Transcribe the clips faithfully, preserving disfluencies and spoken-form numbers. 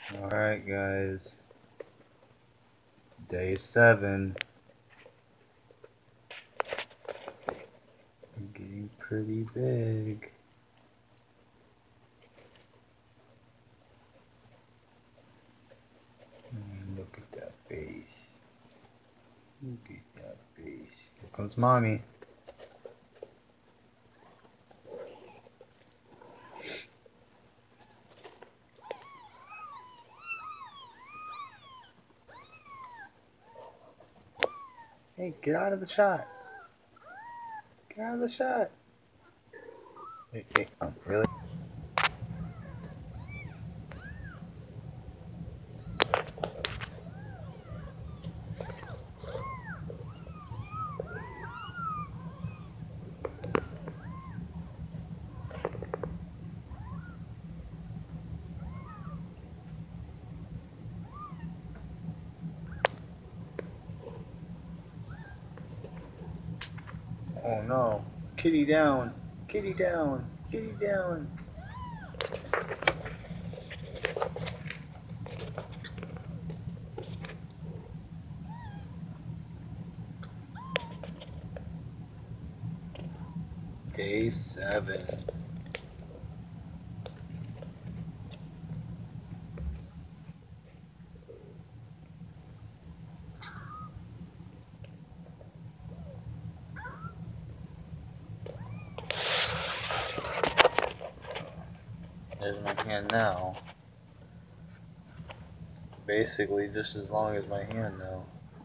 Alright guys, day seven. I'm getting pretty big. And look at that face. Look at that face. Here comes mommy. Hey, get out of the shot. Get out of the shot. Wait, wait, oh, really? Oh no. Kitty down. Kitty down. Kitty down. Day seven. There's my hand now. Basically just as long as my hand now.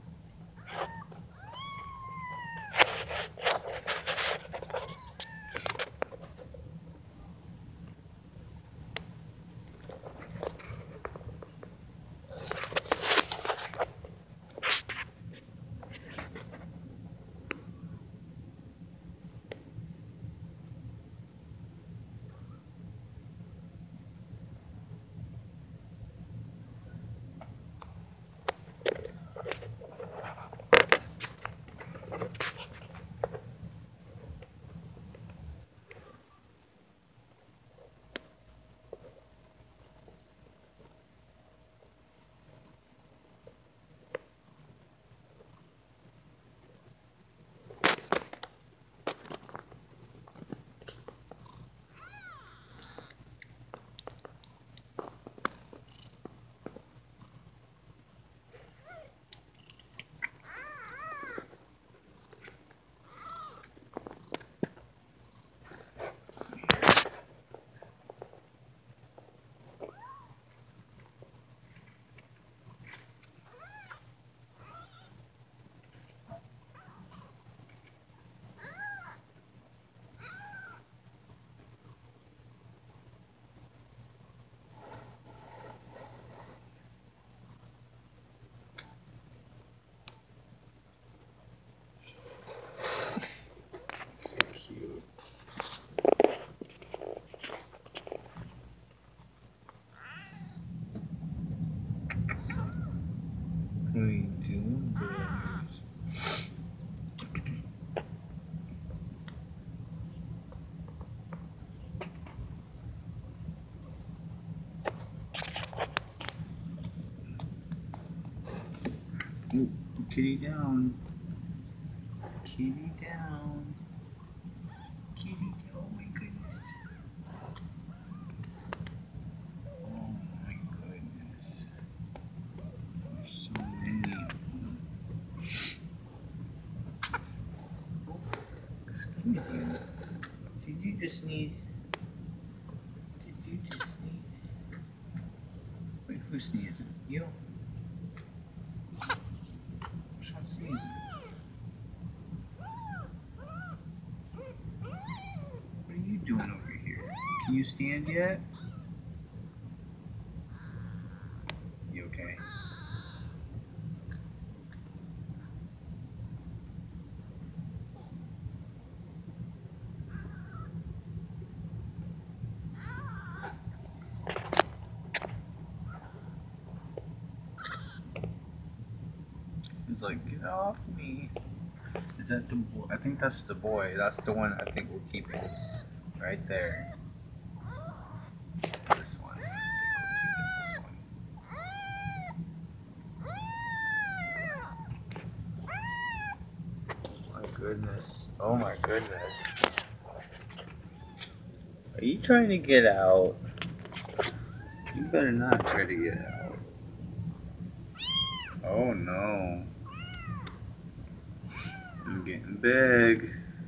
So cute. What are you doing, boys? Ooh, kitty down. Kitty down. Kitty down. Oh my goodness. Oh my goodness. There's so many of them. Oh, excuse you. Did you just sneeze? Did you just sneeze? Wait, who's sneezing? You? Which one's sneezing? What are you doing over here? Can you stand yet? You okay? He's like, get off me. Is that the boy? I think that's the boy. That's the one I think we're keeping. Right there. This one. I think we're keeping this one. goodness. Oh my goodness. Are you trying to get out? You better not try to get out. Oh no. I'm getting big.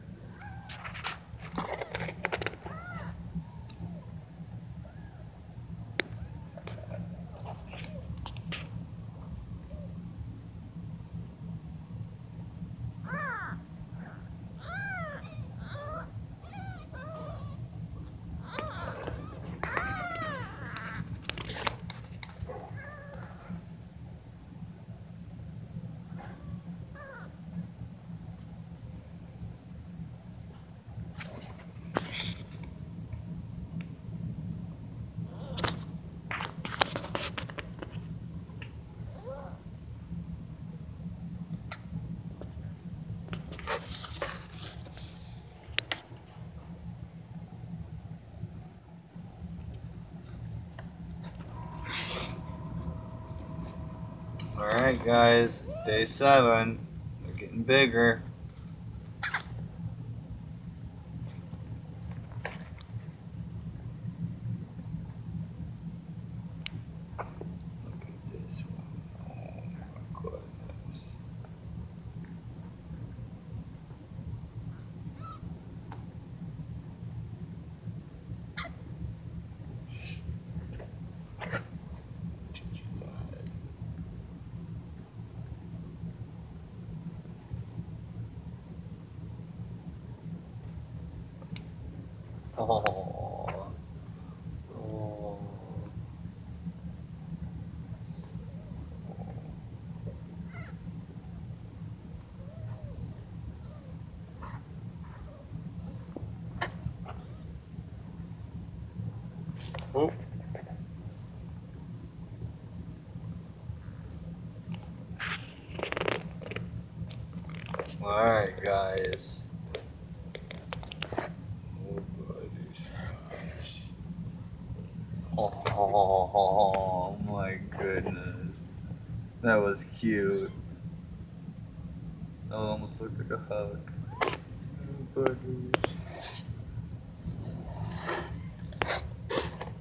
Alright guys, day seven. They're getting bigger. Look at this one. Oh my goodness. Oh. Oh. Oh. Alright guys. Oh, buddy. Oh my goodness. That was cute. That almost looked like a hug. Oh, buddy.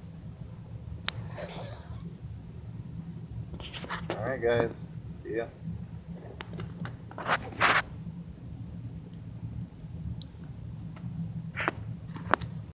Alright guys. See ya.